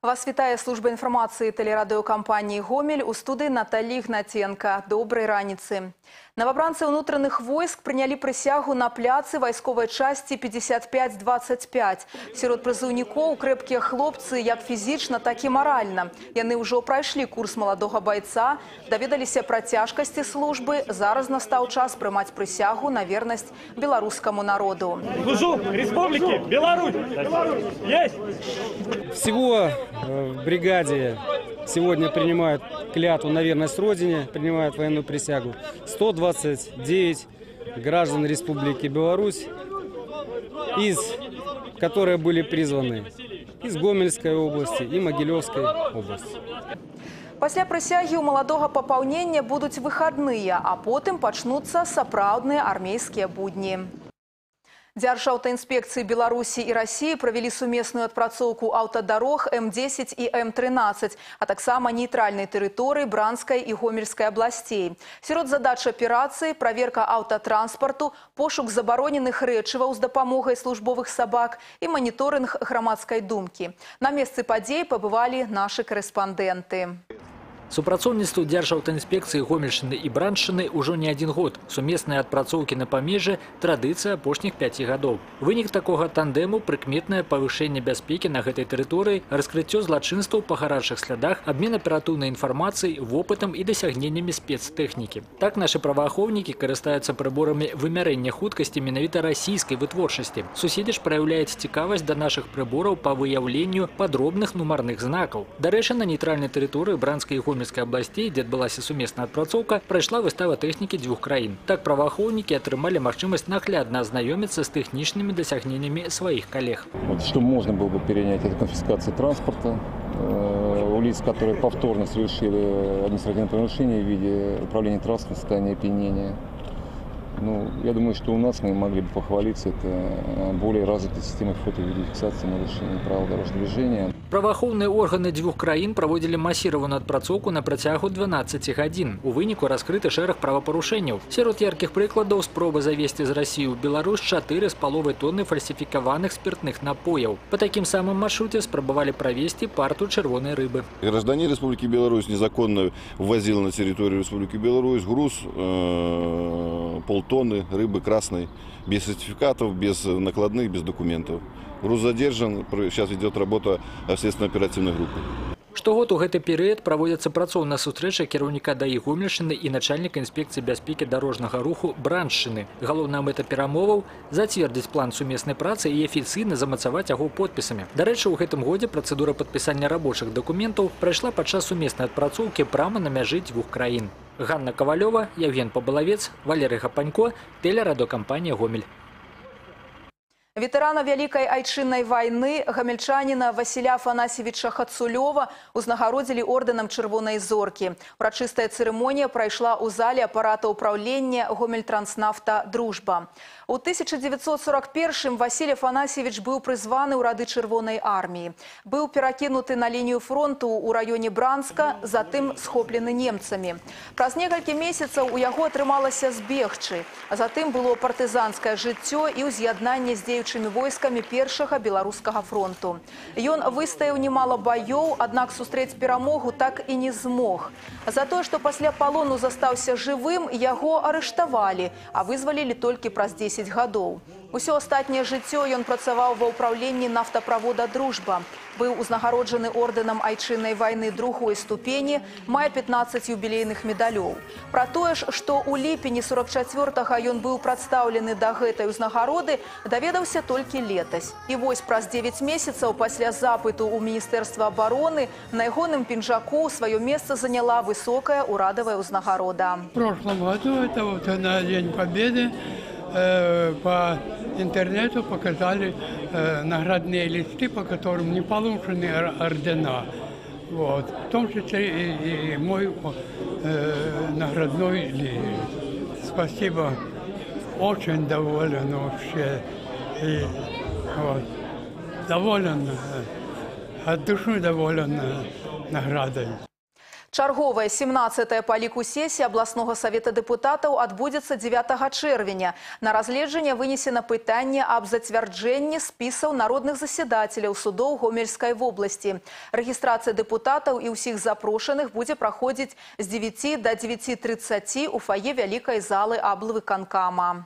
Вас вітае служба інфармацыі тэлерадыёкампаніі «Гомель», у студыі Наталі Гнатенко. Добрай раніцы. Новобранцы ўнутраных войск прынялі прысягу на пляцы вайсковай часці 55-25. Сярод прызыўнікоў крэпкія хлопцы як фізічна, так і маральна. Яны ўжо прайшлі курс маладога байца, даведаліся пра цяжкасці службы. Зараз настаў час прымаць прысягу на вернасць беларускаму народу. Служу Республики Беларусь! Есть! Всего в бригаде сегодня принимают клятву на верность Родине, принимают военную присягу 129 граждан Республики Беларусь, которые были призваны из Гомельской области и Могилевской области. Пасля прысягі ў маладога папаўнення будуць выхадныя, а потым пачнуцца сапраўдныя армейскія будні. Дзяржаўтаінспекцыі Беларусі і Расіі правялі сумесную адпрацоўку аўтадарог М10 і М13, а таксама нейтральнай тэрыторыі Бранскай і Гомельскай абласцей. Сярод задач аперацыі праверка аўтатранспарту, пошук забароненых рэчываў з дапамогай службовых сабак і маніторынг грамадскай думкі. На месцы падзей пабывалі нашы карэспандэнты. Супрацоўніцтву Дзяржаўтаінспекцыі Гомельшчыны і Браншчыны ўжо не адзін год. Сумесныя адпрацоўкі на памежжы – традыцыя апошніх 5 гадоў. Вынік такога тандэму – прыкметнае павышэнне бяспекі на гэтай тэрыторыі, раскрыццё злачынстваў па гарачых слядах, абмен аператыўнай інфармацыяй, вопытам і дасягненнямі спецтэхнікі. Так нашы праваахоўнікі карыстаюцца прыборамі вымярэння хуткасці менавіта расійскай вытворчасці. Суседзі ж праяўляюць цікавасць да нашых прыбораў па выяўленню падробных нумарных знакаў. Дарэчы, на нейтральнай тэрыторыі Бранскай і Гомельской областей, где отбылась сумесная отпрацоўка, пройшла выстава техники двух краін. Так правоохранники атрымалі магчымасць наглядно ознакомиться с техничными досягнениями своих коллег. Что можно было бы перенять, это конфискация транспорта у лиц, которые повторно совершили административное правонарушение в виде управления транспортом в состоянии опьянения. Ну, я думаю, что у нас мы могли бы похвалиться, это более развитой системой фото- и видеофиксации нарушений правил дорожного движения. Праваахоўныя органы двух краін праводзілі масіраваную адпрацоўку на працягу 12 гадзін. У выніку раскрыты шэраг правапарушэнняў. Сярод яркіх прыкладаў спробы завезці з Расіі ў Беларусь 4,5 тонны фальсифікаваных спиртных напояў. По таким самым маршруте спрабавалі правезці парту чырвонай рыбы. Гражданин Республики Беларусь незаконно ввозил на территорию Республики Беларусь груз полтонны рыбы красной, без сертификатов, без накладных, без документов. Груз задержан, сейчас идет работа следственно-оперативной группы. Штогод у гэты перыяд праводзяцца працоўная сустрэча кіраўніка ДАІ Гомельшчыны і начальніка інспекцыі бяспекі дарожнага руху Браншчыны. Галоўная мэта перамоваў – зацвердзіць план сумеснай працы і афіцыйна замацаваць яго подпісамі. Дарэчы, у гэтым годзе працэдура падпісання рабочых дакументаў прайшла падчас сумеснай адпрацоўкі прама на мяжы двух краін. Ганна Ковалёва, Евген Побылавец, Валерий Гапанько, тэлерадыёкампанія «Гомель». Ветэрана Вялікай айчыннай вайны гамельчаніна Васіля Афанасьевича Хацулёва узнагародзілі ордэнам Чырвонай зоркі. Урачыстая цырымонія прайшла ў зале апарата ўпраўлення Гомельтранснафта «Дружба». У 1941-м Васіль Афанасьевич быў прызваны ў рады Чырвонай арміі. Быў перакінуты на лінію фронту ў раёне Бранска, затым схоплены немцамі. Праз некалькі месяцаў у яго атрымалася збегчы, а затым было партызанскае жыццё і ўз'яднанне з дзеючымі войскамі першага беларускага фронту. Ён выстаяў немало баёў, аднак сустрэць перамогу так і не змог. За тое, што пасля палону застаўся жывым, яго арыштавалі, а вызвалілі толькі праз 10 гадоў. Усё астатняе жыццё ён працаваў ва ўпраўленні нафтаправода «Дружба». Быў узнагароджаны ордэнам айчыннай вайны другой ступені, мае 15 юбілейных медалёў. Пра тое ж, што ў ліпені 44-га ён быў прадстаўлены да гэтай узнагароды, даведаўся толькі летась. І вось праз 9 месяцаў пасля запыту ў Міністэрства абароны на ягоным пінжаку сваё месца заняла высокая урадавая ўзнагарода. В прошлом году, это вот на День Победы, по интернету показали наградные листы, по которым не получены ордена. Вот. В том числе и мой наградной лист. Спасибо. Очень доволен вообще. И, вот, доволен, от души доволен наградой. Чарговая 17-я па ліку сессия областного совета депутатов отбудется 9 чэрвеня. На разгледжанне вынесено пытанне об зацвярджэнні списаў народных заседателей судов Гомельской области. Регистрация депутатов и усіх запрошенных будет проходить с 9 до 9:30 у фойе Вялікай залы аблвыканкама.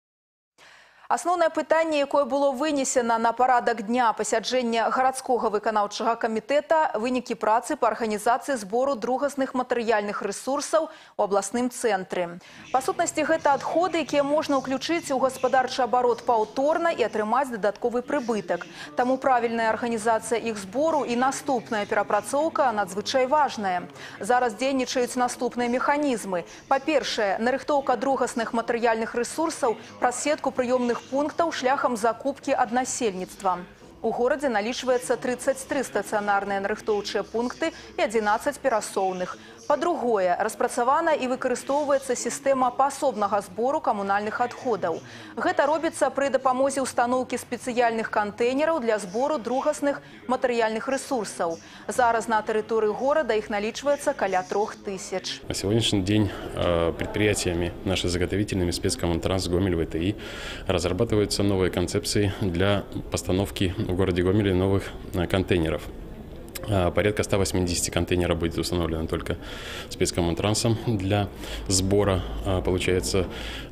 Асноўнае пытанне, якое было вынесено на парадак дня пасяджэння гарадскога выканаўчага камітэта, вынікі працы па арганізацыі збору другасных матэрыяльных рэсурсаў у абласным цэнтры. Па сутнасці, гэта адходы, якія можна ўключыць у гаспадарчы абарот паўторна і атрымаць дадатковы прыбытак. Таму правільная арганізацыя іх збору і наступная перапрацоўка надзвычай важная. Зараз дзейнічаюць наступныя механізмы. Па-першае, нарыхтоўка другасных матэрыяльных рэсурсаў праз сетку прыёмных пунктаў шляхам закупкі ад насельніцтва. У горадзе налічваецца 33 стацыянарныя нарыхтоўчыя пункты і 11 перасоўных. Па-другое, распрацавана і выкарыстоўваецца сістэма паасобнага збору камунальных адходаў. Гэта робіцца пры дапамозе ўстаноўкі спецыяльных кантэйнераў для збору другасных матэрыяльных рэсурсаў. Зараз на тэрыторыі горада іх налічваецца каля 3000. На сегодняшний день предприятиями, нашими заготовительными спецкоммунтранс Гомель ВТИ разрабатываются новые концепции для постановки в городе Гомеле новых контейнеров. Порядка 180 контейнеров будет установлено только спецкоммунтрансом для сбора, получается,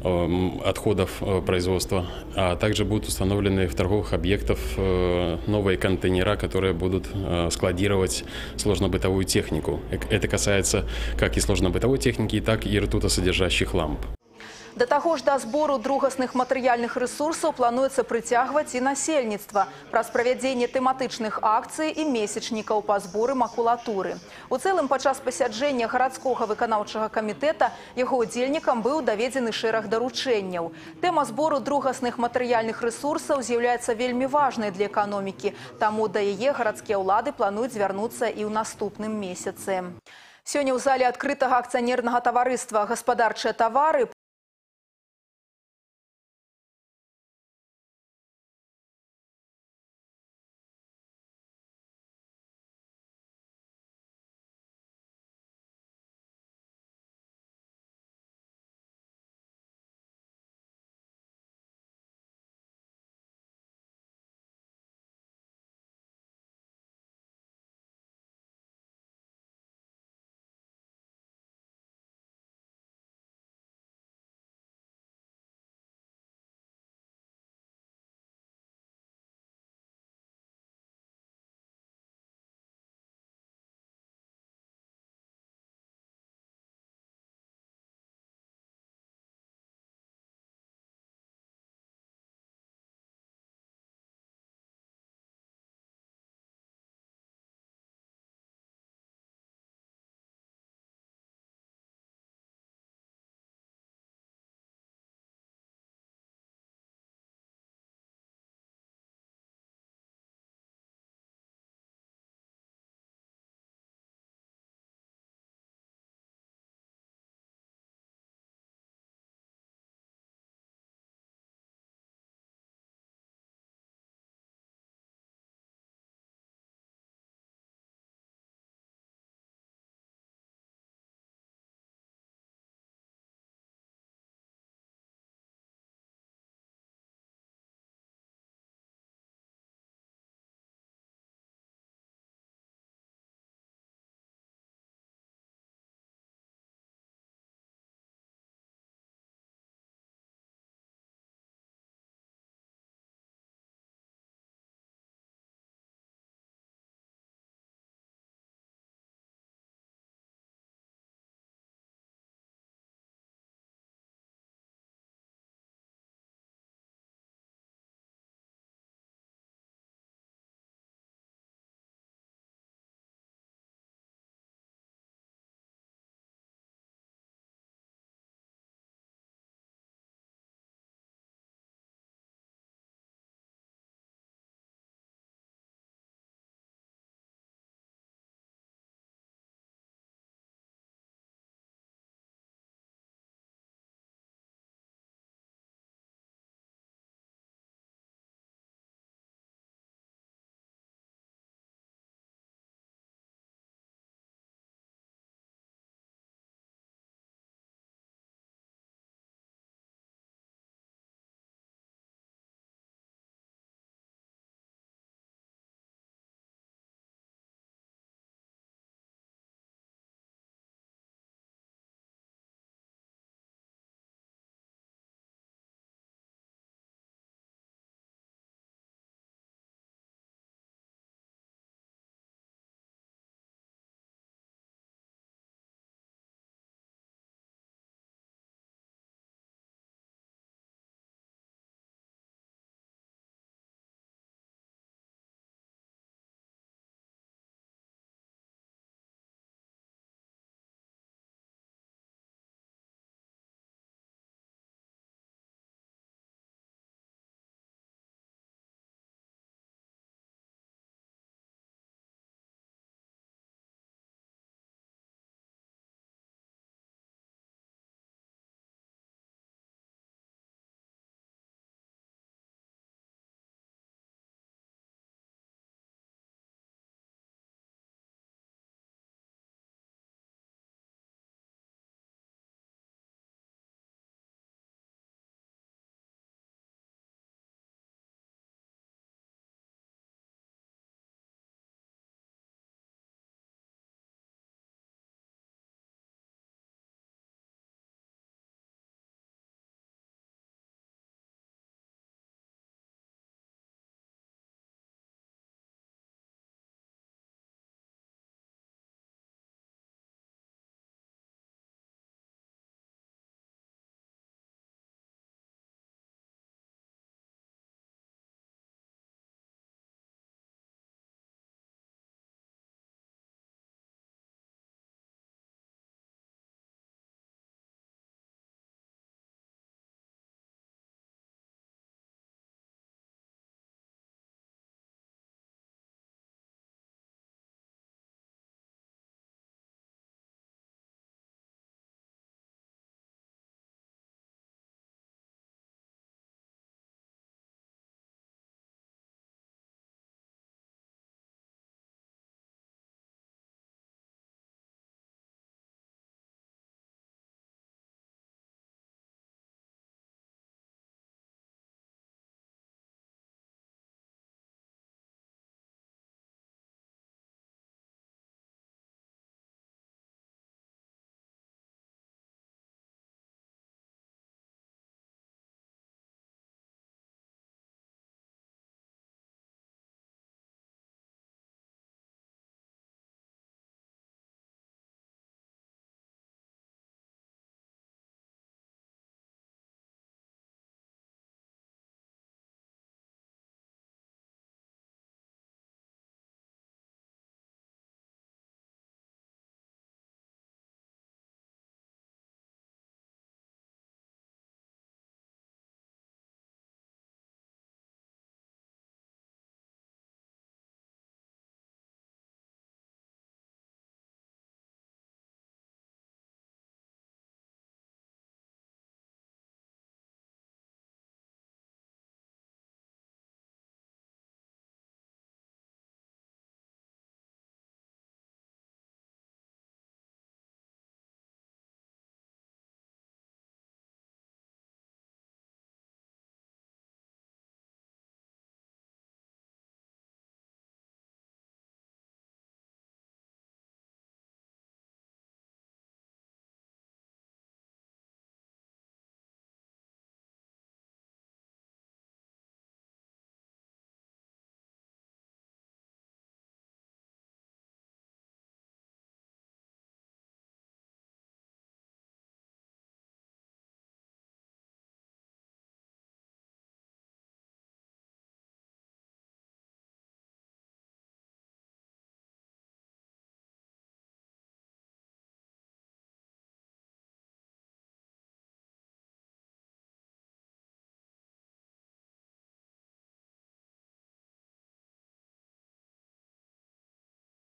отходов производства. А также будут установлены в торговых объектах новые контейнера, которые будут складировать сложно-бытовую технику. Это касается как и сложно-бытовой техники, так и ртутосодержащих ламп. Да таго ж да збору другасных матэрыяльных рэсурсаў плануецца прыцягваць і насельніцтва праз правядзенне тэматычных акцый і месячнікаў па зборы макулатуры. У цэлым падчас пасяджэння гарадскога выканаўчага камітэта яго удзельнікам быў даведзены шэраг даручэнняў. Тэма збору другасных матэрыяльных рэсурсаў з'яўляецца вельмі важнай для эканомікі, таму да яе гарадскія ўлады плануюць звярнуцца і ў наступным месяцы. Сёння ў зале адкрытага акцыянернага таварыства «Гаспадарчыя тавары»